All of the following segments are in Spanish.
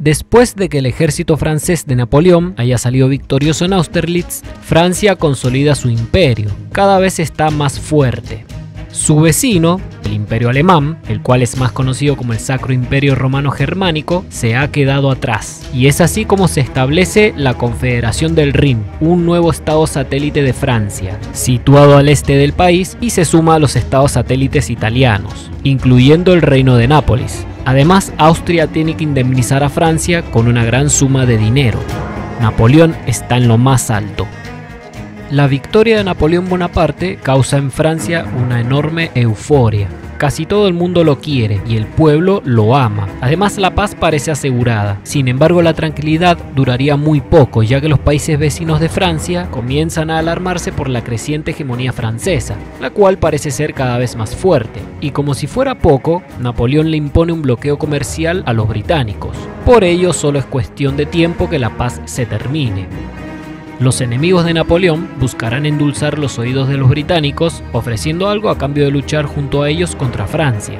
Después de que el ejército francés de Napoleón haya salido victorioso en Austerlitz, Francia consolida su imperio, cada vez está más fuerte. Su vecino, el Imperio Alemán, el cual es más conocido como el Sacro Imperio Romano Germánico, se ha quedado atrás. Y es así como se establece la Confederación del Rin, un nuevo estado satélite de Francia, situado al este del país y se suma a los estados satélites italianos, incluyendo el Reino de Nápoles. Además, Austria tiene que indemnizar a Francia con una gran suma de dinero. Napoleón está en lo más alto. La victoria de Napoleón Bonaparte causa en Francia una enorme euforia. Casi todo el mundo lo quiere y el pueblo lo ama. Además, la paz parece asegurada. Sin embargo, la tranquilidad duraría muy poco, ya que los países vecinos de Francia comienzan a alarmarse por la creciente hegemonía francesa, la cual parece ser cada vez más fuerte. Y como si fuera poco, Napoleón le impone un bloqueo comercial a los británicos. Por ello, solo es cuestión de tiempo que la paz se termine. Los enemigos de Napoleón buscarán endulzar los oídos de los británicos, ofreciendo algo a cambio de luchar junto a ellos contra Francia.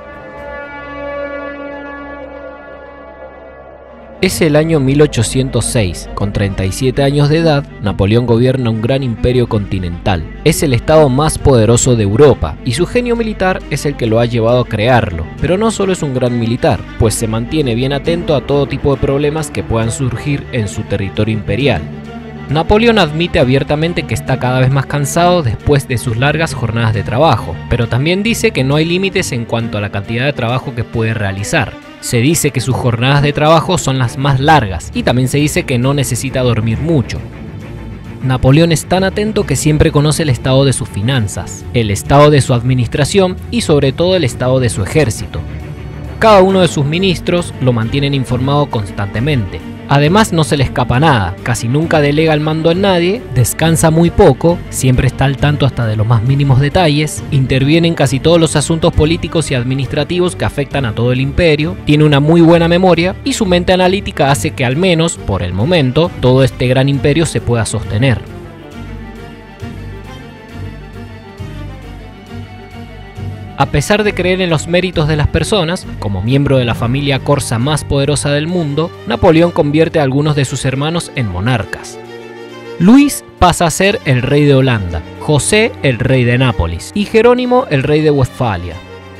Es el año 1806, con 37 años de edad, Napoleón gobierna un gran imperio continental. Es el estado más poderoso de Europa, y su genio militar es el que lo ha llevado a crearlo. Pero no solo es un gran militar, pues se mantiene bien atento a todo tipo de problemas que puedan surgir en su territorio imperial. Napoleón admite abiertamente que está cada vez más cansado después de sus largas jornadas de trabajo, pero también dice que no hay límites en cuanto a la cantidad de trabajo que puede realizar. Se dice que sus jornadas de trabajo son las más largas y también se dice que no necesita dormir mucho. Napoleón es tan atento que siempre conoce el estado de sus finanzas, el estado de su administración y sobre todo el estado de su ejército. Cada uno de sus ministros lo mantienen informado constantemente. Además, no se le escapa nada, casi nunca delega el mando en nadie, descansa muy poco, siempre está al tanto hasta de los más mínimos detalles, interviene en casi todos los asuntos políticos y administrativos que afectan a todo el imperio, tiene una muy buena memoria y su mente analítica hace que al menos, por el momento, todo este gran imperio se pueda sostener. A pesar de creer en los méritos de las personas, como miembro de la familia corsa más poderosa del mundo, Napoleón convierte a algunos de sus hermanos en monarcas. Luis pasa a ser el rey de Holanda, José el rey de Nápoles y Jerónimo el rey de Westfalia.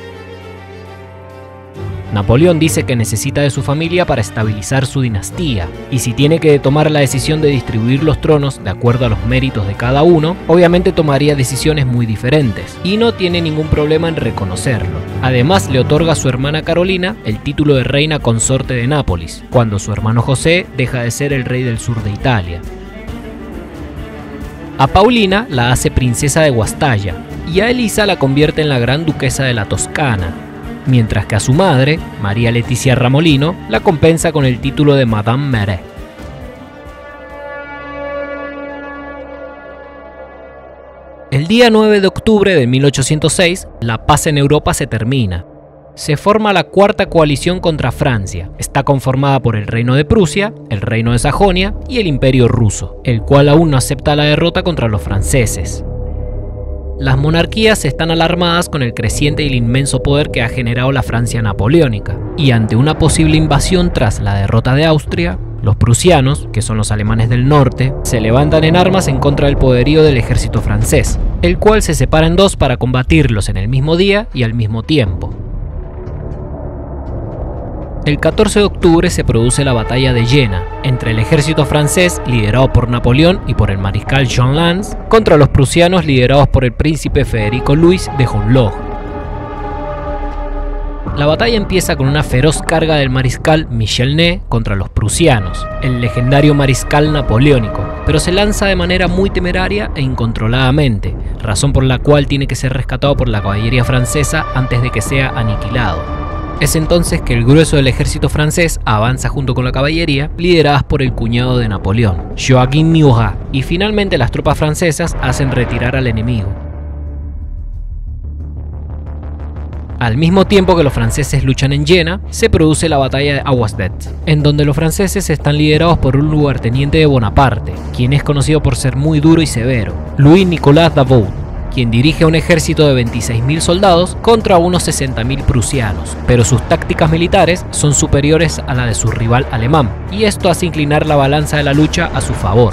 Napoleón dice que necesita de su familia para estabilizar su dinastía, y si tiene que tomar la decisión de distribuir los tronos de acuerdo a los méritos de cada uno, obviamente tomaría decisiones muy diferentes, y no tiene ningún problema en reconocerlo. Además, le otorga a su hermana Carolina el título de reina consorte de Nápoles, cuando su hermano José deja de ser el rey del sur de Italia. A Paulina la hace princesa de Guastalla, y a Elisa la convierte en la gran duquesa de la Toscana, mientras que a su madre, María Letizia Ramolino, la compensa con el título de Madame Mere. El día 9 de octubre de 1806, la paz en Europa se termina. Se forma la Cuarta Coalición contra Francia. Está conformada por el Reino de Prusia, el Reino de Sajonia y el Imperio Ruso, el cual aún no acepta la derrota contra los franceses. Las monarquías están alarmadas con el creciente y el inmenso poder que ha generado la Francia napoleónica, y ante una posible invasión tras la derrota de Austria, los prusianos, que son los alemanes del norte, se levantan en armas en contra del poderío del ejército francés, el cual se separa en dos para combatirlos en el mismo día y al mismo tiempo. El 14 de octubre se produce la batalla de Jena, entre el ejército francés liderado por Napoleón y por el mariscal Jean Lannes, contra los prusianos liderados por el príncipe Federico Luis de Hohenlohe. La batalla empieza con una feroz carga del mariscal Michel Ney contra los prusianos, el legendario mariscal napoleónico, pero se lanza de manera muy temeraria e incontroladamente, razón por la cual tiene que ser rescatado por la caballería francesa antes de que sea aniquilado. Es entonces que el grueso del ejército francés avanza junto con la caballería, lideradas por el cuñado de Napoleón, Joachim Murat, y finalmente las tropas francesas hacen retirar al enemigo. Al mismo tiempo que los franceses luchan en Jena, se produce la batalla de Austerlitz, en donde los franceses están liderados por un lugarteniente de Bonaparte, quien es conocido por ser muy duro y severo, Louis-Nicolas Davout, quien dirige un ejército de 26.000 soldados contra unos 60.000 prusianos, pero sus tácticas militares son superiores a la de su rival alemán, y esto hace inclinar la balanza de la lucha a su favor.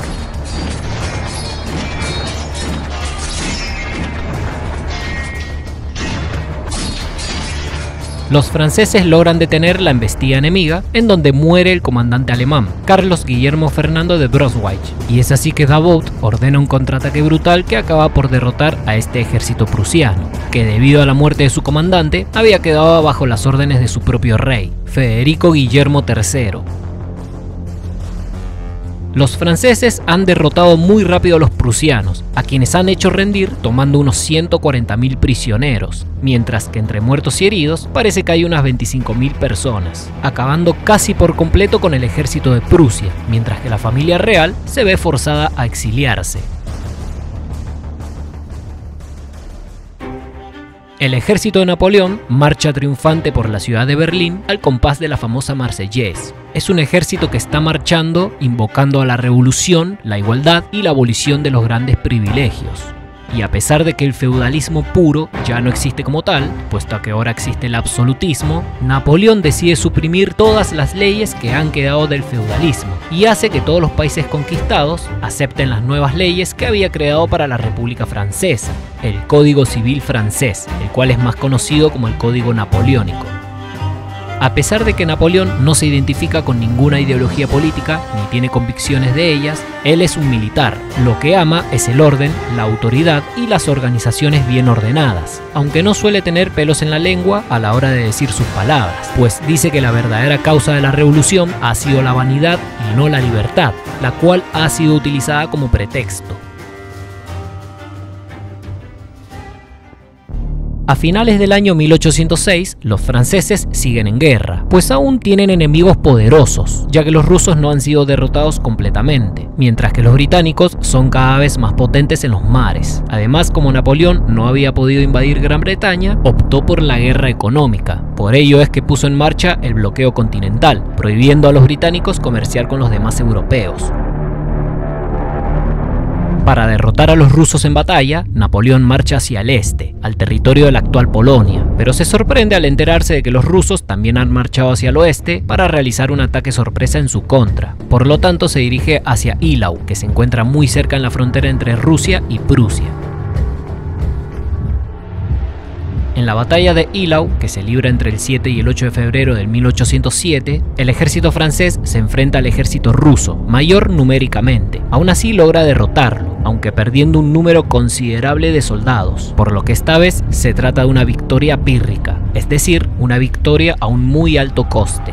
Los franceses logran detener la embestida enemiga, en donde muere el comandante alemán, Carlos Guillermo Fernando de Braunschweig, y es así que Davout ordena un contraataque brutal que acaba por derrotar a este ejército prusiano, que debido a la muerte de su comandante, había quedado bajo las órdenes de su propio rey, Federico Guillermo III. Los franceses han derrotado muy rápido a los prusianos, a quienes han hecho rendir tomando unos 140.000 prisioneros, mientras que entre muertos y heridos parece que hay unas 25.000 personas, acabando casi por completo con el ejército de Prusia, mientras que la familia real se ve forzada a exiliarse. El ejército de Napoleón marcha triunfante por la ciudad de Berlín al compás de la famosa Marseillaise. Es un ejército que está marchando invocando a la revolución, la igualdad y la abolición de los grandes privilegios. Y a pesar de que el feudalismo puro ya no existe como tal, puesto que ahora existe el absolutismo, Napoleón decide suprimir todas las leyes que han quedado del feudalismo y hace que todos los países conquistados acepten las nuevas leyes que había creado para la República Francesa, el Código Civil francés, el cual es más conocido como el Código Napoleónico. A pesar de que Napoleón no se identifica con ninguna ideología política ni tiene convicciones de ellas, él es un militar. Lo que ama es el orden, la autoridad y las organizaciones bien ordenadas, aunque no suele tener pelos en la lengua a la hora de decir sus palabras, pues dice que la verdadera causa de la revolución ha sido la vanidad y no la libertad, la cual ha sido utilizada como pretexto. A finales del año 1806, los franceses siguen en guerra, pues aún tienen enemigos poderosos, ya que los rusos no han sido derrotados completamente, mientras que los británicos son cada vez más potentes en los mares. Además, como Napoleón no había podido invadir Gran Bretaña, optó por la guerra económica. Por ello es que puso en marcha el bloqueo continental, prohibiendo a los británicos comerciar con los demás europeos. Para derrotar a los rusos en batalla, Napoleón marcha hacia el este, al territorio de la actual Polonia, pero se sorprende al enterarse de que los rusos también han marchado hacia el oeste para realizar un ataque sorpresa en su contra. Por lo tanto, se dirige hacia Eylau, que se encuentra muy cerca en la frontera entre Rusia y Prusia. En la batalla de Eylau, que se libra entre el 7 y el 8 de febrero de 1807, el ejército francés se enfrenta al ejército ruso, mayor numéricamente. Aún así logra derrotarlo, aunque perdiendo un número considerable de soldados, por lo que esta vez se trata de una victoria pírrica, es decir, una victoria a un muy alto coste.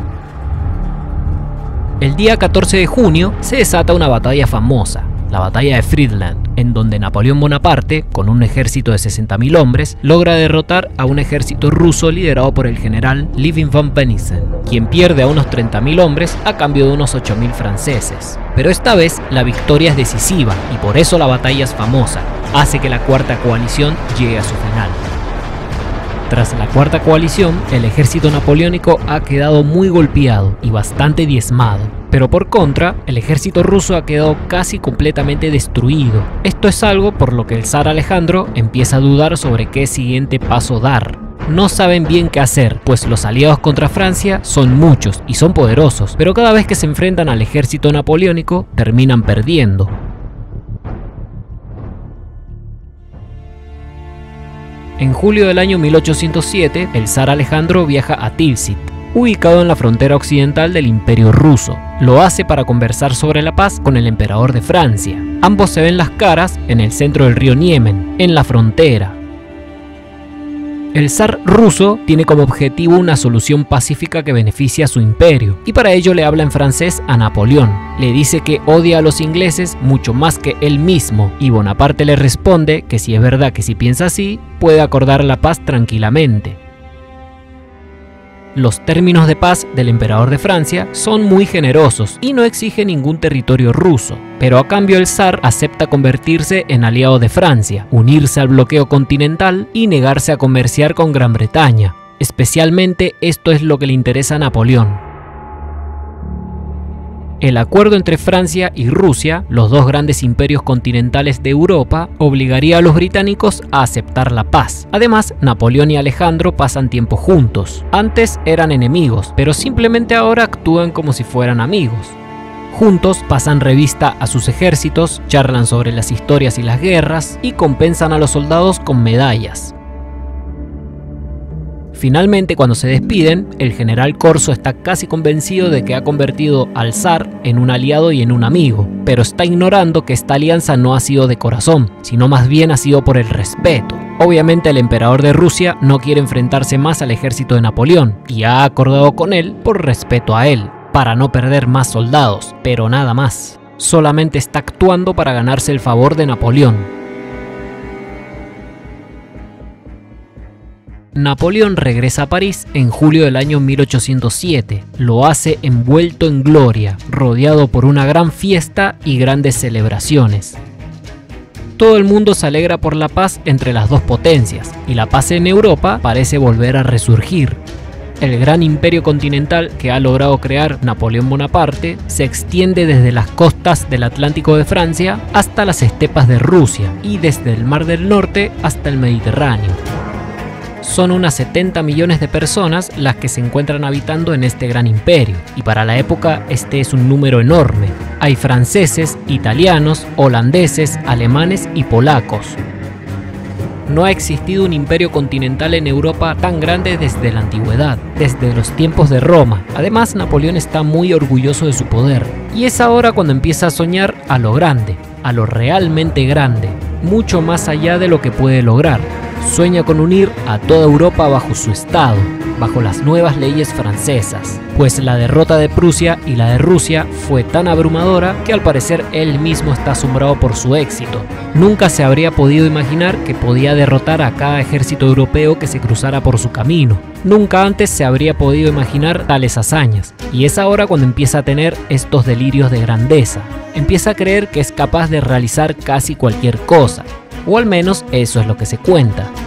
El día 14 de junio se desata una batalla famosa, la batalla de Friedland, en donde Napoleón Bonaparte, con un ejército de 60.000 hombres, logra derrotar a un ejército ruso liderado por el general Levin von Bennigsen, quien pierde a unos 30.000 hombres a cambio de unos 8.000 franceses. Pero esta vez la victoria es decisiva y por eso la batalla es famosa, hace que la Cuarta Coalición llegue a su final. Tras la Cuarta Coalición, el ejército napoleónico ha quedado muy golpeado y bastante diezmado, pero por contra, el ejército ruso ha quedado casi completamente destruido. Esto es algo por lo que el zar Alejandro empieza a dudar sobre qué siguiente paso dar. No saben bien qué hacer, pues los aliados contra Francia son muchos y son poderosos, pero cada vez que se enfrentan al ejército napoleónico, terminan perdiendo. En julio del año 1807, el zar Alejandro viaja a Tilsit, ubicado en la frontera occidental del Imperio Ruso. Lo hace para conversar sobre la paz con el emperador de Francia. Ambos se ven las caras en el centro del río Niemen, en la frontera. El zar ruso tiene como objetivo una solución pacífica que beneficie a su imperio, y para ello le habla en francés a Napoleón. Le dice que odia a los ingleses mucho más que él mismo, y Bonaparte le responde que si es verdad que si piensa así, puede acordar la paz tranquilamente. Los términos de paz del emperador de Francia son muy generosos y no exige ningún territorio ruso, pero a cambio el zar acepta convertirse en aliado de Francia, unirse al bloqueo continental y negarse a comerciar con Gran Bretaña. Especialmente esto es lo que le interesa a Napoleón. El acuerdo entre Francia y Rusia, los dos grandes imperios continentales de Europa, obligaría a los británicos a aceptar la paz. Además, Napoleón y Alejandro pasan tiempo juntos. Antes eran enemigos, pero simplemente ahora actúan como si fueran amigos. Juntos pasan revista a sus ejércitos, charlan sobre las historias y las guerras y compensan a los soldados con medallas. Finalmente, cuando se despiden, el general Corso está casi convencido de que ha convertido al zar en un aliado y en un amigo, pero está ignorando que esta alianza no ha sido de corazón, sino más bien ha sido por el respeto. Obviamente el emperador de Rusia no quiere enfrentarse más al ejército de Napoleón y ha acordado con él por respeto a él, para no perder más soldados, pero nada más. Solamente está actuando para ganarse el favor de Napoleón. Napoleón regresa a París en julio del año 1807. Lo hace envuelto en gloria, rodeado por una gran fiesta y grandes celebraciones. Todo el mundo se alegra por la paz entre las dos potencias, y la paz en Europa parece volver a resurgir. El gran imperio continental que ha logrado crear Napoleón Bonaparte se extiende desde las costas del Atlántico de Francia hasta las estepas de Rusia y desde el Mar del Norte hasta el Mediterráneo. Son unas 70 millones de personas las que se encuentran habitando en este gran imperio, y para la época este es un número enorme. Hay franceses, italianos, holandeses, alemanes y polacos. No ha existido un imperio continental en Europa tan grande desde la antigüedad, desde los tiempos de Roma. Además, Napoleón está muy orgulloso de su poder, y es ahora cuando empieza a soñar a lo grande, a lo realmente grande, mucho más allá de lo que puede lograr. Sueña con unir a toda Europa bajo su estado, bajo las nuevas leyes francesas, pues la derrota de Prusia y la de Rusia fue tan abrumadora que al parecer él mismo está asombrado por su éxito. Nunca se habría podido imaginar que podía derrotar a cada ejército europeo que se cruzara por su camino. Nunca antes se habría podido imaginar tales hazañas, y es ahora cuando empieza a tener estos delirios de grandeza. Empieza a creer que es capaz de realizar casi cualquier cosa. O al menos eso es lo que se cuenta.